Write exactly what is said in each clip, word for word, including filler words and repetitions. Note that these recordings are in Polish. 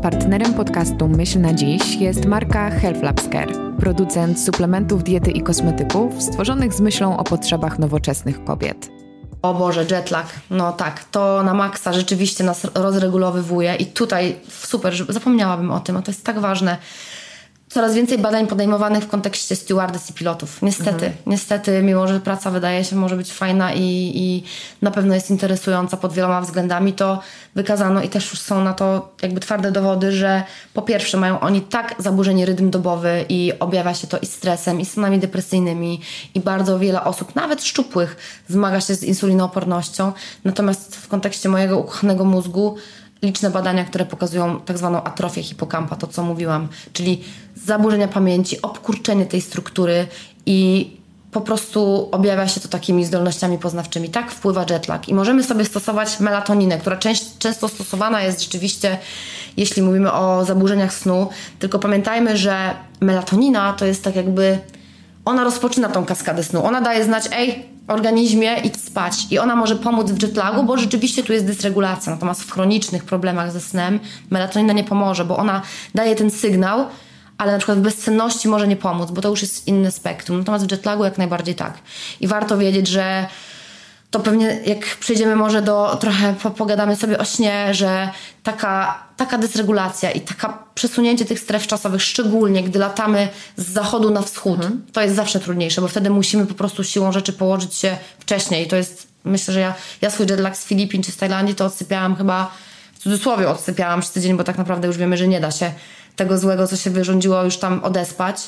Partnerem podcastu Myśl na dziś jest marka Health Labs Care, producent suplementów diety i kosmetyków stworzonych z myślą o potrzebach nowoczesnych kobiet. O Boże, jetlag. No tak, to na maksa rzeczywiście nas rozregulowywuje i tutaj super, że zapomniałabym o tym, a to jest tak ważne. Coraz więcej badań podejmowanych w kontekście stewardess i pilotów. Niestety, mhm. niestety, mimo że praca wydaje się może być fajna i, i na pewno jest interesująca pod wieloma względami, to wykazano i też już są na to jakby twarde dowody, że po pierwsze mają oni tak zaburzenie rytm dobowy i objawia się to i stresem, i stanami depresyjnymi i bardzo wiele osób, nawet szczupłych, zmaga się z insulinoopornością. Natomiast w kontekście mojego ukochanego mózgu liczne badania, które pokazują tak zwaną atrofię hipokampa, to co mówiłam, czyli zaburzenia pamięci, obkurczenie tej struktury i po prostu objawia się to takimi zdolnościami poznawczymi. Tak wpływa jetlag i możemy sobie stosować melatoninę, która część, często stosowana jest rzeczywiście, jeśli mówimy o zaburzeniach snu, tylko pamiętajmy, że melatonina to jest tak jakby, ona rozpoczyna tą kaskadę snu, ona daje znać, ej, organizmie idź spać i ona może pomóc w jetlagu, bo rzeczywiście tu jest dysregulacja, natomiast w chronicznych problemach ze snem melatonina nie pomoże, bo ona daje ten sygnał, ale na przykład w bezsenności może nie pomóc, bo to już jest inne spektrum, natomiast w jetlagu jak najbardziej tak. I warto wiedzieć, że to pewnie jak przejdziemy może do, trochę pogadamy sobie o śnie, że taka, taka dysregulacja i taka przesunięcie tych stref czasowych, szczególnie gdy latamy z zachodu na wschód, mhm. to jest zawsze trudniejsze, bo wtedy musimy po prostu siłą rzeczy położyć się wcześniej. To jest, myślę, że ja, ja swój jetlag z Filipin czy z Tajlandii to odsypiałam chyba, w cudzysłowie odsypiałam przez tydzień, bo tak naprawdę już wiemy, że nie da się tego złego, co się wyrządziło, już tam odespać.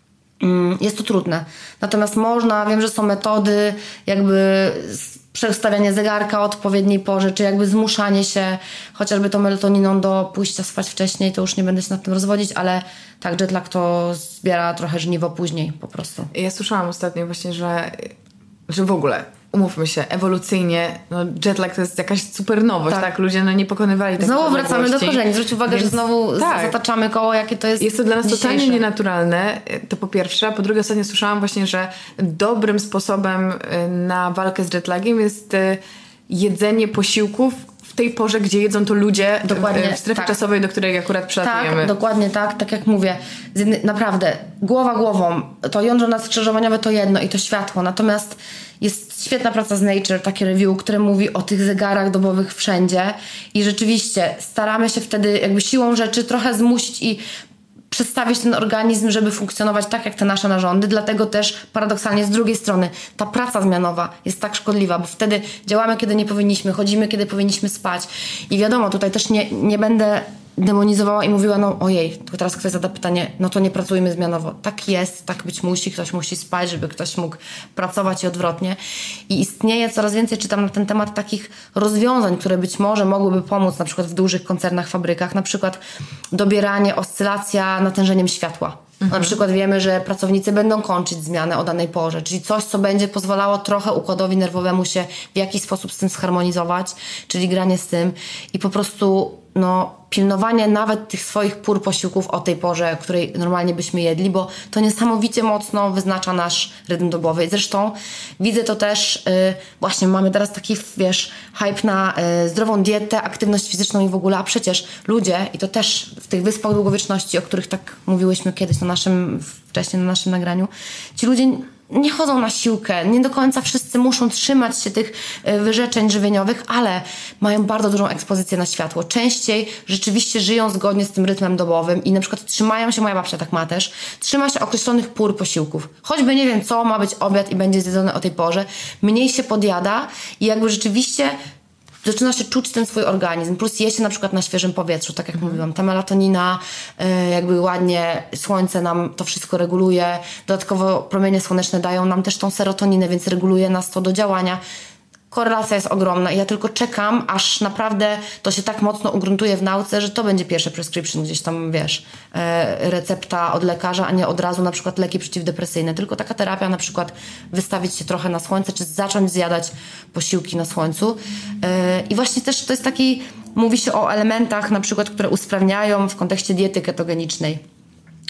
Jest to trudne. Natomiast można, wiem, że są metody jakby przestawianie zegarka o odpowiedniej porze, czy jakby zmuszanie się chociażby tą melatoniną do pójścia spać wcześniej, to już nie będę się nad tym rozwodzić, ale tak, jetlag to zbiera trochę żniwo później po prostu. Ja słyszałam ostatnio właśnie, że, że w ogóle umówmy się, ewolucyjnie no jetlag to jest jakaś super nowość, tak? tak? Ludzie no, nie pokonywali takich Znowu wracamy do korzeni. Zwróć uwagę, Więc, że znowu tak. zataczamy koło, jakie to jest Jest to dla nas dzisiejsze. totalnie nienaturalne, to po pierwsze. A po drugie, ostatnio słyszałam właśnie, że dobrym sposobem na walkę z jetlagiem jest jedzenie posiłków w tej porze, gdzie jedzą to ludzie dokładnie, w strefie tak. czasowej, do której akurat przylatujemy. Tak, dokładnie tak, tak jak mówię. Naprawdę, głowa głową, to jądro nadskrzyżowaniowe to jedno i to światło, natomiast jest świetna praca z Nature, takie review, które mówi o tych zegarach dobowych wszędzie i rzeczywiście staramy się wtedy jakby siłą rzeczy trochę zmusić i przestawić ten organizm, żeby funkcjonować tak jak te nasze narządy, dlatego też paradoksalnie z drugiej strony ta praca zmianowa jest tak szkodliwa, bo wtedy działamy kiedy nie powinniśmy, chodzimy kiedy powinniśmy spać i wiadomo, tutaj też nie, nie będę demonizowała i mówiła, no ojej, to teraz ktoś zada pytanie, no to nie pracujmy zmianowo. Tak jest, tak być musi, ktoś musi spać, żeby ktoś mógł pracować i odwrotnie. I istnieje coraz więcej, czytam na ten temat takich rozwiązań, które być może mogłyby pomóc na przykład w dużych koncernach, fabrykach, na przykład dobieranie, oscylacja natężeniem światła. Mhm. Na przykład wiemy, że pracownicy będą kończyć zmianę o danej porze, czyli coś, co będzie pozwalało trochę układowi nerwowemu się w jakiś sposób z tym zharmonizować, czyli granie z tym i po prostu no, pilnowanie nawet tych swoich pór posiłków o tej porze, której normalnie byśmy jedli, bo to niesamowicie mocno wyznacza nasz rytm dobowy. I zresztą widzę to też, yy, właśnie mamy teraz taki, wiesz, hype na yy, zdrową dietę, aktywność fizyczną i w ogóle, a przecież ludzie, i to też w tych wyspach długowieczności, o których tak mówiłyśmy kiedyś na naszym, wcześniej na naszym nagraniu, ci ludzie nie chodzą na siłkę, nie do końca wszyscy muszą trzymać się tych wyrzeczeń żywieniowych, ale mają bardzo dużą ekspozycję na światło. Częściej rzeczywiście żyją zgodnie z tym rytmem dobowym i na przykład trzymają się, moja babcia tak ma też, trzyma się określonych pór posiłków. Choćby nie wiem co, ma być obiad i będzie zjedzony o tej porze, mniej się podjada i jakby rzeczywiście zaczyna się czuć ten swój organizm, plus je się na przykład na świeżym powietrzu, tak jak mm. mówiłam, ta melatonina, yy, jakby ładnie słońce nam to wszystko reguluje, dodatkowo promienie słoneczne dają nam też tą serotoninę, więc reguluje nas to do działania. Korelacja jest ogromna i ja tylko czekam, aż naprawdę to się tak mocno ugruntuje w nauce, że to będzie pierwsze prescription, gdzieś tam, wiesz, e, recepta od lekarza, a nie od razu na przykład leki przeciwdepresyjne, tylko taka terapia na przykład wystawić się trochę na słońce, czy zacząć zjadać posiłki na słońcu. E, I właśnie też to jest taki, mówi się o elementach na przykład, które usprawniają w kontekście diety ketogenicznej.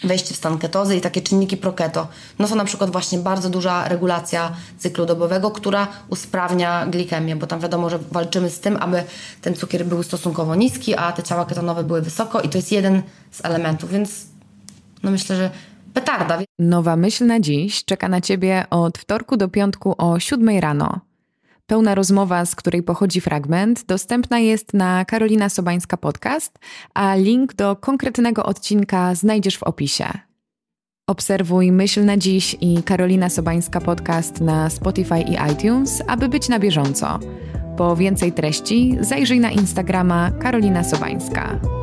wejście w stan ketozy i takie czynniki pro-keto, no to na przykład właśnie bardzo duża regulacja cyklu dobowego, która usprawnia glikemię, bo tam wiadomo, że walczymy z tym, aby ten cukier był stosunkowo niski, a te ciała ketonowe były wysoko i to jest jeden z elementów, więc no myślę, że petarda. Nowa myśl na dziś czeka na Ciebie od wtorku do piątku o siódmej rano. Pełna rozmowa, z której pochodzi fragment, dostępna jest na Karolina Sobańska Podcast, a link do konkretnego odcinka znajdziesz w opisie. Obserwuj Myśl na dziś i Karolina Sobańska Podcast na Spotify i iTunes, aby być na bieżąco. Po więcej treści zajrzyj na Instagrama Karolina Sobańska.